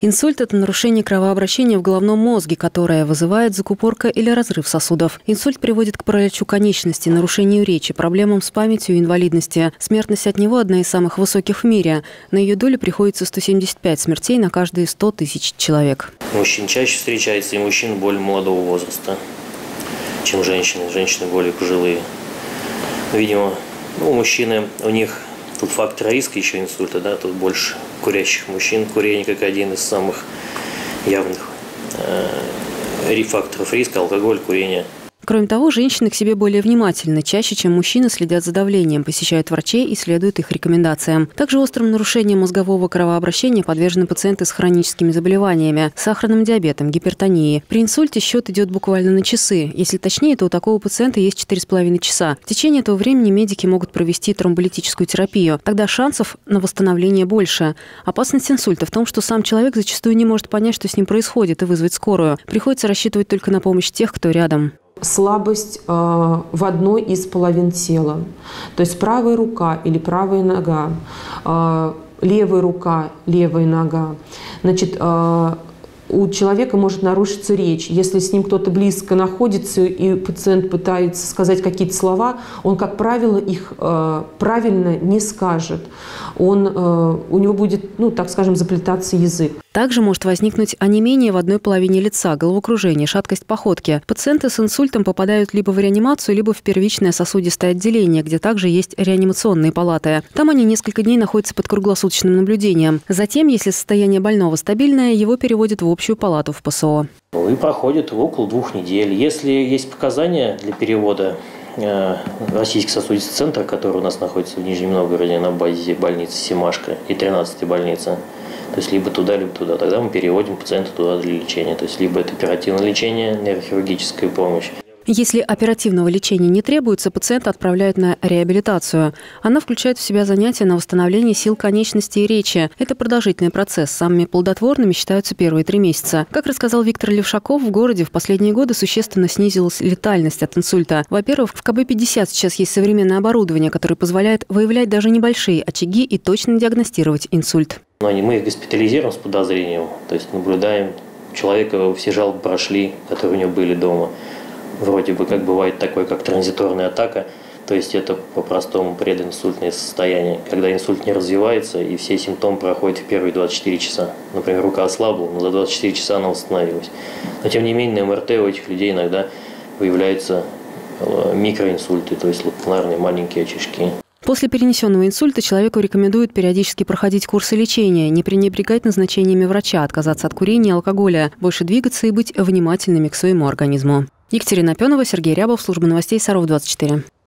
Инсульт – это нарушение кровообращения в головном мозге, которое вызывает закупорка или разрыв сосудов. Инсульт приводит к параличу конечностей, нарушению речи, проблемам с памятью и инвалидности. Смертность от него – одна из самых высоких в мире. На ее долю приходится 175 смертей на каждые 100 тысяч человек. Мужчин чаще встречается, и мужчин более молодого возраста, чем женщины. Женщины более пожилые. Видимо, мужчины, у них тут фактор риска еще инсульта, да, тут больше курящих мужчин. Курение как один из самых явных факторов риска, алкоголь, курение. Кроме того, женщины к себе более внимательны, чаще, чем мужчины, следят за давлением, посещают врачей и следуют их рекомендациям. Также острым нарушением мозгового кровообращения подвержены пациенты с хроническими заболеваниями, сахарным диабетом, гипертонией. При инсульте счет идет буквально на часы. Если точнее, то у такого пациента есть 4,5 часа. В течение этого времени медики могут провести тромболитическую терапию. Тогда шансов на восстановление больше. Опасность инсульта в том, что сам человек зачастую не может понять, что с ним происходит, и вызвать скорую. Приходится рассчитывать только на помощь тех, кто рядом. Слабость в одной из половин тела. То есть правая рука или правая нога, левая рука, левая нога. Значит, у человека может нарушиться речь. Если с ним кто-то близко находится и пациент пытается сказать какие-то слова, он, как правило, их правильно не скажет. У него будет, так скажем, заплетаться язык. Также может возникнуть онемение в одной половине лица, головокружение, шаткость походки. Пациенты с инсультом попадают либо в реанимацию, либо в первичное сосудистое отделение, где также есть реанимационные палаты. Там они несколько дней находятся под круглосуточным наблюдением. Затем, если состояние больного стабильное, его переводят в общую палату в ПСО. И проходит около 2 недель. Если есть показания для перевода, Российский сосудистый центр, который у нас находится в Нижнем Новгороде на базе больницы Семашко и 13-й больницы, то есть либо туда, тогда мы переводим пациента туда для лечения. То есть либо это оперативное лечение, нейрохирургическая помощь. Если оперативного лечения не требуется, пациента отправляют на реабилитацию. Она включает в себя занятия на восстановление сил конечностей и речи. Это продолжительный процесс. Самыми плодотворными считаются первые 3 месяца. Как рассказал Виктор Левшаков, в городе в последние годы существенно снизилась летальность от инсульта. Во-первых, в КБ-50 сейчас есть современное оборудование, которое позволяет выявлять даже небольшие очаги и точно диагностировать инсульт. Мы их госпитализируем с подозрением, то есть наблюдаем человека, все жалобы прошли, которые у него были дома. Вроде бы как бывает такое, как транзиторная атака, то есть это по-простому прединсультное состояние, когда инсульт не развивается и все симптомы проходят в первые 24 часа. Например, рука ослабла, но за 24 часа она восстановилась. Но тем не менее на МРТ у этих людей иногда выявляются микроинсульты, то есть лапиллярные маленькие очишки. После перенесенного инсульта человеку рекомендуют периодически проходить курсы лечения, не пренебрегать назначениями врача, отказаться от курения и алкоголя, больше двигаться и быть внимательными к своему организму. Екатерина Пенова, Сергей Рябов, служба новостей Саров 24.